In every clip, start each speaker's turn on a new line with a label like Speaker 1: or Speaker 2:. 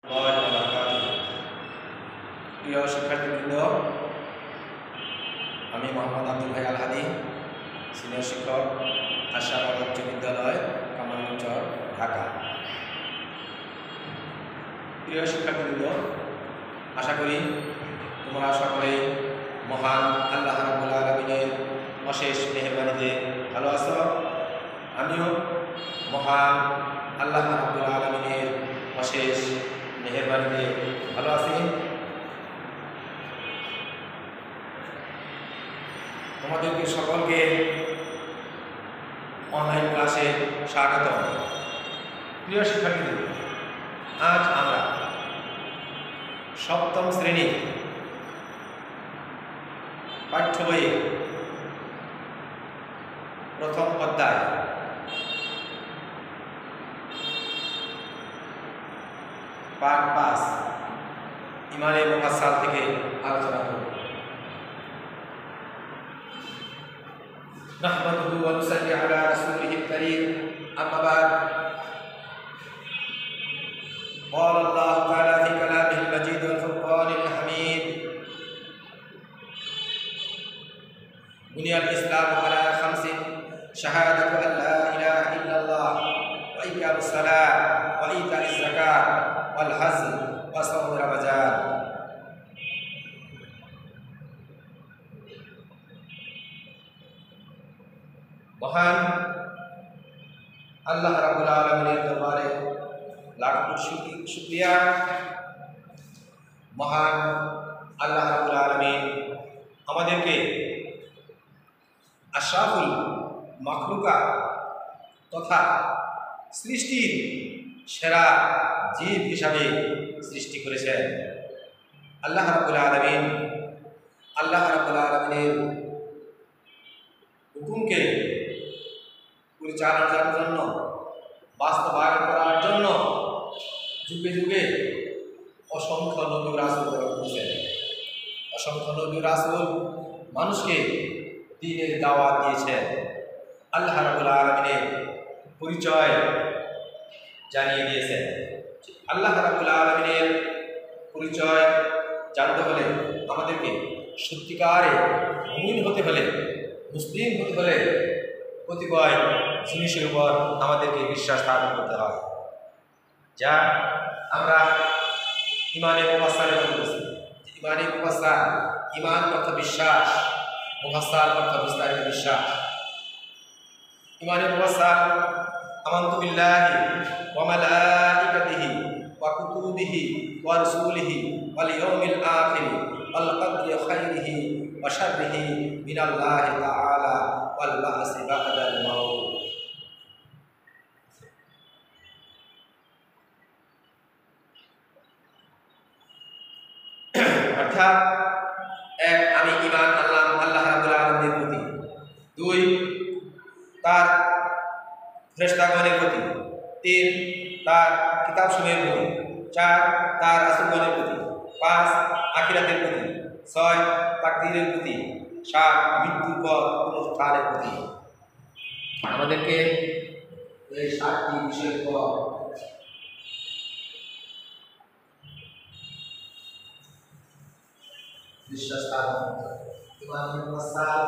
Speaker 1: প্রিয় শিক্ষার্থীবৃন্দ, আমি মোহাম্মদ আব্দুল ভাই আল হাদি, সিনিয়র শিক্ষক, আশাবাদ উচ্চ বিদ্যালয়, কামারগঞ্জ, ঢাকা। প্রিয় শিক্ষার্থীবৃন্দ, আশা করি তোমরা সকলেই মহান আল্লাহ রাব্বুল আলামিনের অশেষ মেহেরবানিতে ভালো আছো। আমিও মহান আল্লাহ রাব্বুল আলামিনের অশেষ মেহেরবানিতে ভালো আছি। তোমাদেরকে সকলকে অনলাইন ক্লাসে স্বাগত। প্রিয় শিক্ষার্থীদের, আজ আমরা সপ্তম শ্রেণীর পাঠ্য বইয়ে প্রথম অধ্যায় পাঠ 5 ইমানে মুফাসসাল থেকে আলোচনা করব। نحمده ونصلي على رسوله الكريم أما بعد قال الله تعالى في كلامه المجيد والفرقان الحميد بني الإسلام على 5 شهادة أن لا إله إلا الله وإقام الصلاة وإيتاء الزكاة والحج وصوم رمضان। মহান আল্লাহ রাব্বুল আলামিনের দরবারে লাখ কোটি শুকরিয়া। মহান আল্লাহ রাব্বুল আলামিন আমাদেরকে আশরাফুল মাখলুকাত তথা সৃষ্টির সেরা জীব হিসাবে সৃষ্টি করেছেন। আল্লাহ রাব্বুল আলামিনের হুকুমকে পরিচালনার জন্য, বাস্তবায়ন করার জন্য যুগে যুগে অসংখ্য নবী রাসূল প্রেরণ করেছেন। অসংখ্য নবী রাসূল মানুষকে দ্বীনের দাওয়াত দিয়েছেন, আল্লাহ রাব্বুল আলামিনের পরিচয় জানিয়ে দিয়েছেন। আল্লাহ রাব্বুল আলামিনের পরিচয় জানতে হলে আমাদেরকে সত্যিকারে মুমিন হতে হলে, মুসলিম হতে হলে কতিপয় জিনিসের উপর আমাদেরকে বিশ্বাস স্থাপন করতে হয়, যা আমরা ইমানে মুফাসসালে বলতেছি। ইমানে মুফাসসাল, ইমান অর্থ বিশ্বাস, মুফাসসাল অর্থ বিস্তারিত বিশ্বাস। ইমানে মুফাসসাল আমানতু বিল্লাহি ওয়া মালাইকাতিহি ওয়া কুতুবিহি ওয়া রাসূলিহি ওয়াল ইয়াউমিল আখির ওয়াল কদরি খাইরিহি ওয়া শাররিহি মিনাল্লাহি তাআলা ওয়াল বা'সি বা'দাল মাউত। অর্থাৎ এক, আমি ঈমান আনলাম আল্লাহ রাব্বুল আলামিনের প্রতি। 2, তার ফেরেশতাগণের প্রতি। 3, তার কিতাবসমূহের প্রতি। 4, তার রাসূলগণের প্রতি। 5, আখিরাতের প্রতি। 6, তাকদীরের প্রতি। 7, মৃত্যুর পর পুনরুত্থানের প্রতি। আমাদেরকে এই 7টি বিষয়ের উপর বিশ্বাস স্থাপন করতে হবে। ইমানে মুফাসসাল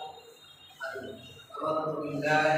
Speaker 1: আমানতু বিল্লাহি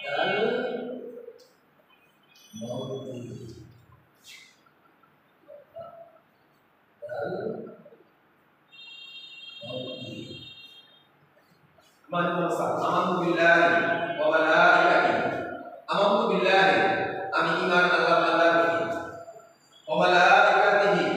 Speaker 1: Amantu billahi wa malaikatihi. Amantu billahi, আমি ঈমান আল্লাহ তাআলার প্রতি, ওয়া malaikatihi,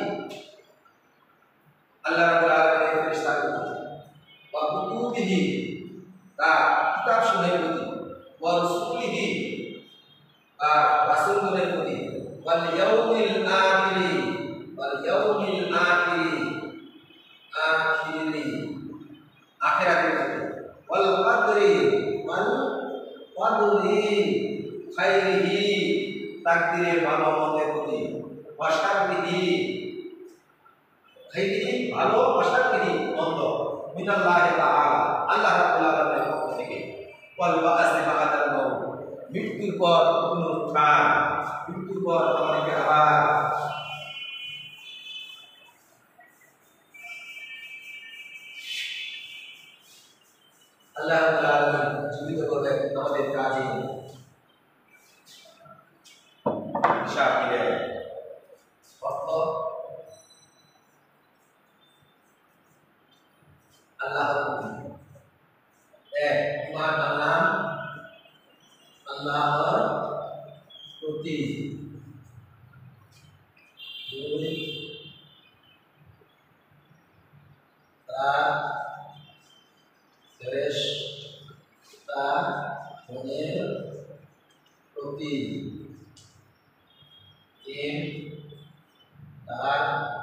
Speaker 1: আল্লাহ রাব্বুল আলামিনের ফেরেশতাদের প্রতি, ওয়া কুতুবিহি, তার কিতাব সমূহের প্রতি, ওয়া রাসূলিহি, আর রাসূলগণের প্রতি, ওয়াল ইয়াউমিল আখিরি, ওয়াল ইয়াউমিল আখিরি, আখিরাতের প্রতি, ওয়াল কদরি, ওয়াল কদরি খাইরিহি, তাকদীরের ভালো মন্দের প্রতি, ওয়া শাররিহি, খাইরিহি ভালো, ওয়া শাররিহি মন্দ, মিনাল্লাহি তাআলা আল্লাহ রাব্বুল আলামিনের পক্ষ থেকে, ওয়াল বা'সি বা'দাল মাউত, মৃত্যুর পর পুনরুত্থান, মৃত্যুর পর আমাদেরকে আবার আল্লাহ রাব্বুল আলামিন জীবিত করবেন আমাদের কাজে হিসাব দিবেন। অর্থ আল্লাহর প্রতি এক, ঈমান আনলাম আল্লাহর প্রতি, দুই, তার ফেরেশতাগণের প্রতি, তিন, তার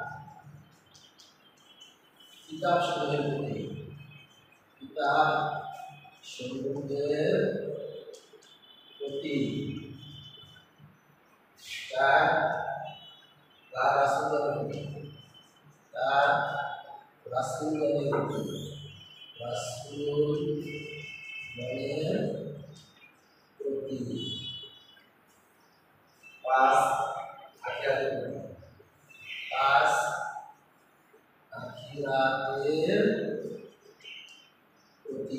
Speaker 1: কিতাব সমূহের প্রতি, কিতাব সমূহের প্রতি, চার, তার রাসূলগণের প্রতি, তার রাসূলগণের প্রতি, রাসূলগণের প্রতি, পাঁচ, আখিরাতের প্রতি, পাঁচ, আখিরাতের প্রতি,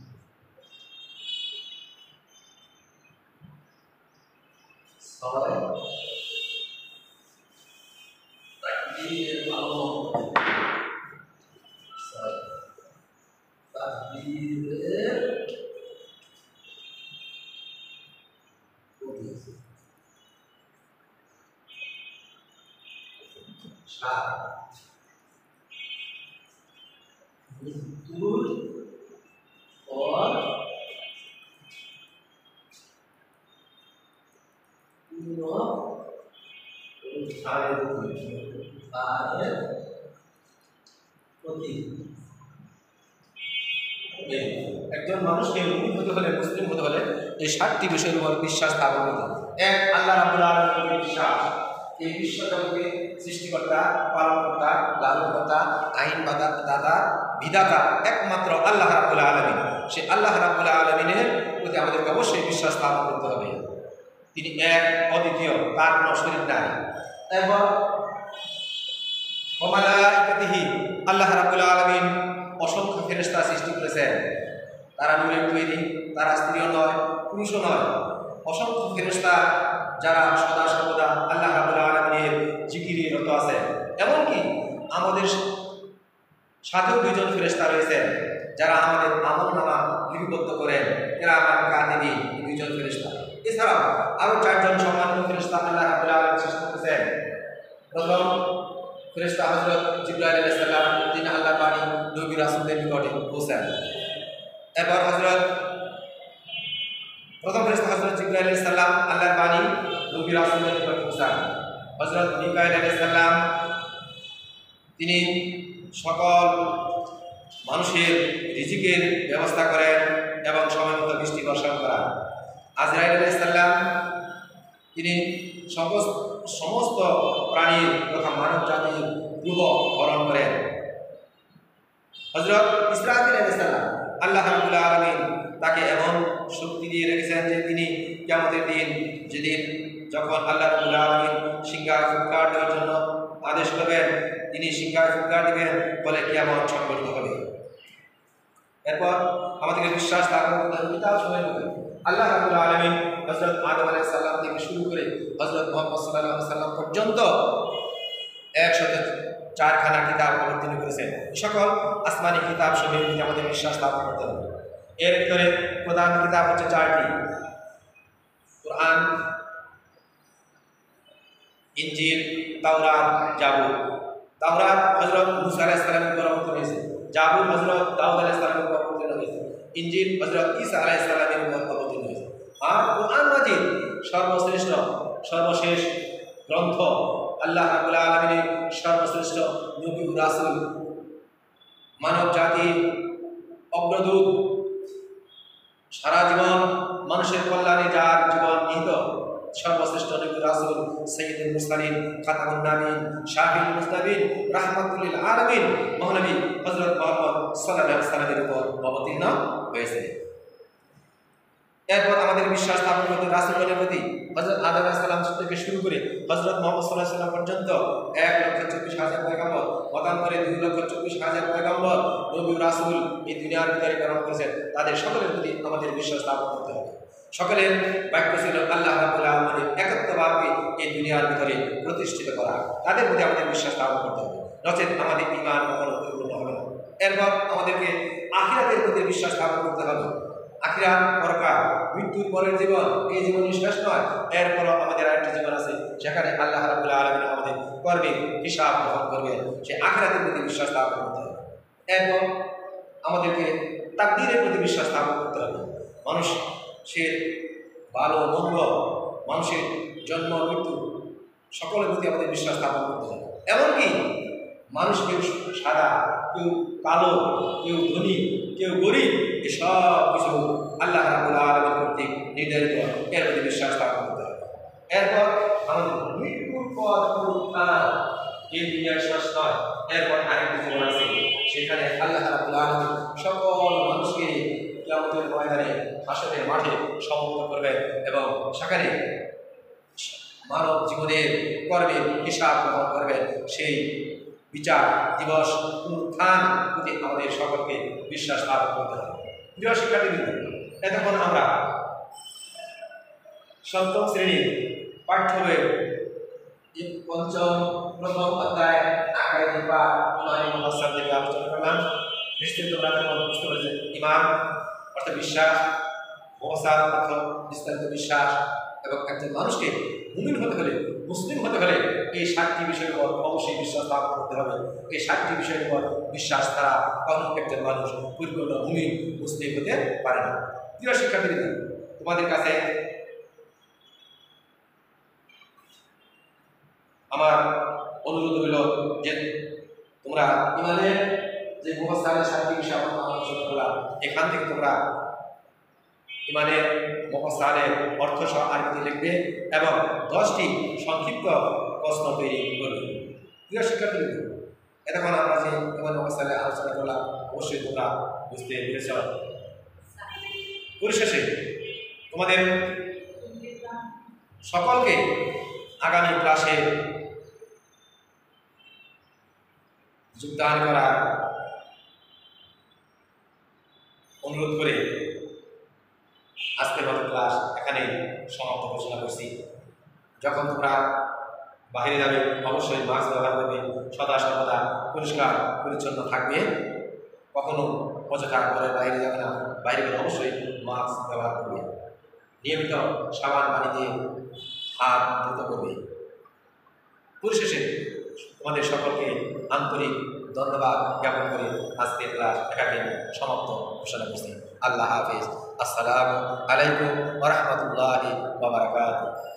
Speaker 1: ছয়, তাকদীরের ভালো, ছয়, তাকদীরের প্রতি, সাত, মৃত্যুর পর পুনরুত্থানের প্রতি। একজন মানুষকে মুমিন হতে হলে, মুসলিম হতে হলে এই 7টি বিষয়ের উপর বিশ্বাস স্থাপন করতে হবে। এক, আল্লাহ রাব্বুল আলামিনের বিশ্বাস, এই বিশ্বজগৎকে সৃষ্টিকর্তা, পালনকর্তা, লালনকর্তা, আইন দাতা, বিধাতা একমাত্র আল্লাহ রাব্বুল আলামিন। সে আল্লাহ রাব্বুল আলামিনের প্রতি আমাদেরকে অবশ্যই বিশ্বাস স্থাপন করতে হবে। তিনি এক, অদ্বিতীয়, তার কোনো শরীক নাই। এরপর ওয়া মালাইকাতিহি, আল্লাহ রাব্বুল আলামিন অসংখ্য ফেরেশতা সৃষ্টি করেছেন। তারা নূরের তৈরি, তারা স্ত্রীও নয়, পুরুষও নয়। অসংখ্য ফেরেশতা যারা সদা সর্বদা আল্লাহ রাব্বুল আলামিনের জিকিরে রত আছেন। এমনকি আমাদের সাথেও 2জন ফেরেশতা রয়েছেন যারা আমাদের আমলনামা লিপিবদ্ধ করেন, কিরামান কাতিবিন, 2জন ফেরেশতা। এছাড়াও আরো 4জন সম্মানিত ফেরেশতা আল্লাহ রাব্বুল আলামিন সৃষ্টি করেছেন। প্রথম ফেরেশতা হযরত জিবরাইল আলাইহিস সালাম, তিনি আল্লাহর বাণী নবী রাসূলদের নিকটে পৌঁছান। এরপর প্রথম ফেরেশতা হযরত জিবরাইল আলাইহিস সালাম আল্লাহর বাণী নবী রাসূলদের নিকটে পৌঁছান। হযরত মিকাইল আলাইহিস সালাম তিনি সকল মানুষের রিজিকের ব্যবস্থা করেন এবং সময়মতো বৃষ্টি বর্ষণ করান। আজরাইল আলাইহিস সালাম তিনি সমস্ত প্রাণীর তথা মানব জাতির রূহ হরণ করেন। হযরত ইসরাফিল আলাইহিস সালাম আল্লাহ রাব্বুল আলামিন তাকে এমন শক্তি দিয়ে রেখেছেন যে তিনি কিয়ামতের দিন, যেদিন যখন আল্লাহ রাব্বুল আলামিন সিংহায় ফুৎকার দেওয়ার জন্য আদেশ করবেন, তিনি সিংহায় ফুৎকার দিবেন, বলে কিয়ামত সংঘটিত হবে। এরপর আমাদেরকে বিশ্বাস স্থাপন করতে হবে কিতাব সমূহের প্রতি। আল্লাহ রাব্বুল আলামিন হযরত আদম আলাইহিস সালাম থেকে শুরু করে হযরত মুহাম্মদ সাল্লাল্লাহু আলাইহি সাল্লাম পর্যন্ত 104খানা কিতাব অবতীর্ণ করেছেন। সকল আসমানি কিতাব সমূহের প্রতি আমাদের বিশ্বাস স্থাপন করতে হবে। এর ভিতরে প্রধান কিতাব হচ্ছে 4টি: কুরআন, ইনজিল, তাওরাত, জাবুর। তাওরাত হযরত মুসা আলাইহিস সালামের উপর অবতীর্ণ হয়েছে, জাবুর হযরত দাউদ আলাইহিস সালামের উপর অবতীর্ণ হয়েছে, ইনজিল হযরত ঈসা আলাইহিস সালামের উপর অবতীর্ণ হয়েছে। আর কুরআন মাজিদ সর্বশ্রেষ্ঠ সর্বশেষ গ্রন্থ, আল্লাহ রাব্বুল আলামিনের সর্বশ্রেষ্ঠ নবী ও রাসূল, মানব জাতির অগ্রদূত, সারা জীবন মানুষের কল্যাণে যার জীবন নিহিত, সর্বশ্রেষ্ঠ নবী রাসূল, সাইয়্যিদুল মুরসালিন, খাতামুন নবীন, শাফিউল মুজতাবিন, রাহমাতুল লিল আলামিন মহানবী হযরত মুহাম্মদ সাল্লাল্লাহু আলাইহি সাল্লামের উপর অবতীর্ণ হয়েছে। এরপর আমাদের বিশ্বাস স্থাপন করতে রাসূলের প্রতি হযরত আদম আলাইহিস সালাম থেকে শুরু করে হযরত মুহাম্মদ সাল্লাল্লাহু আলাইহি সাল্লাম পর্যন্ত 1,24,000 পয়গম্বর, মতান্তরে 2,24,000 পয়গম্বর, নবী ও রাসূল এই দুনিয়ার ভিতরে প্রেরণ করেছেন। তাদের সকলের প্রতি আমাদের বিশ্বাস স্থাপন করতে হবে। সকলের বাক্য ছিল আল্লাহ রাব্বুল আলামিনের একত্ববাদকে এই দুনিয়ার ভিতরে প্রতিষ্ঠিত করা। তাদের প্রতি আমাদের বিশ্বাস স্থাপন করতে হবে, নচেত আমাদের ঈমান কখনো পরিপূর্ণ হবে না। এরপর আমাদেরকে আখিরাতের প্রতি বিশ্বাস স্থাপন করতে হবে। আখিরাত পরকাল, মৃত্যুর পরের জীবন, এই জীবনই শেষ নয়, এরপরও আমাদের আরেকটি জীবন আছে, সেখানে আল্লাহ রাব্বুল আলামিন আমাদের কর্মের হিসাব গ্রহণ করবেন। সে আখিরাতের প্রতি বিশ্বাস স্থাপন করতে হবে। এরপর আমাদেরকে তাকদীরের প্রতি বিশ্বাস স্থাপন করতে হবে। মানুষের ভালো মন্দ, মানুষের জন্ম মৃত্যু সকলের প্রতি আমাদের বিশ্বাস স্থাপন করতে হবে। এমনকি মানুষ কেউ সাদা, কেউ কালো, কেউ ধনী, কেউ গরিব, এসব কিছু আল্লাহ রাব্বুল আলামিন কর্তৃক নির্ধারিত, এর প্রতি বিশ্বাস স্থাপন করতে হবে। এরপর আমাদের মৃত্যুর পর এই দুনিয়ার শেষ নয়, এরপর আরেকটি জীবন আছে, সেখানে আল্লাহ রাব্বুল আলামিন সকল মানুষকে কিয়ামতের ময়দানে হাসরের মাঠে সমবেত করবেন এবং সেখানে মানব জীবনের কর্মের হিসাব গ্রহণ করবেন। সেই বিচার দিবস উত্থান প্রতি আমাদের সকলকে বিশ্বাস স্থাপন করতে হবে। প্রিয় শিক্ষার্থীবৃন্দ, এতক্ষণ আমরা সপ্তম শ্রেণীর পাঠ্য বইয়ের প্রথম অধ্যায় আকাইদ বা ইমানি মুফাসসাল থেকে আলোচনা করলাম। নিশ্চয়ই তোমরা তখন বুঝতে পেরেছো ঈমান অর্থাৎ বিশ্বাস, মুফাসসাল অর্থ বিস্তারিত বিশ্বাস, এবং একজন মানুষকে মুমিন হতে হলে, মুসলিম হতে হলে এই 7টি বিষয়ের উপর অবশ্যই বিশ্বাস স্থাপন করতে হবে। এই 7টি বিষয়ের উপর বিশ্বাস ছাড়া কোনো একজন মানুষ পরিপূর্ণ মুমিন মুসলিম হতে পারে না। প্রিয় শিক্ষার্থীবৃন্দ, তোমাদের কাছে আমার অনুরোধ হইল যে তোমরা ইমানের যে মুফাসসালের 7টি বিষয় আমরা আলোচনা করলাম, এখান থেকে তোমরা ইমানের মুফাসসালের অর্থ সহ আরবিতে লিখবে এবং 10টি সংক্ষিপ্ত প্রশ্ন তৈরি করবে। প্রিয় শিক্ষার্থীবৃন্দ, এতক্ষণ আমরা যে ইমান মুফাসসালের আলোচনা করলাম, অবশ্যই তোমরা বুঝতে পেরেছ। পরিশেষে তোমাদের সকলকে আগামী ক্লাসে যোগদান করার অনুরোধ করে আজকের মতো ক্লাস এখানে সমাপ্ত ঘোষণা করছি। যখন তোমরা বাইরে যাবে অবশ্যই মাস্ক ব্যবহার করবে, সদা সর্বদা পরিষ্কার পরিচ্ছন্ন থাকবে, কখনো অযথা ঘরের বাইরে যাবে না, বাইরে গেলে অবশ্যই মাস্ক ব্যবহার করবে, নিয়মিত সাবান পানি দিয়ে হাত ধুতে করবে। পরিশেষে তোমাদের সকলকে আন্তরিক ধন্যবাদ জ্ঞাপন করে আজকের ক্লাস এখানে সমাপ্ত ঘোষণা করছি। আল্লাহ হাফেজ। আসসালামু আলাইকুম ওয়া রাহমাতুল্লাহি ওয়া বারাকাতুহু।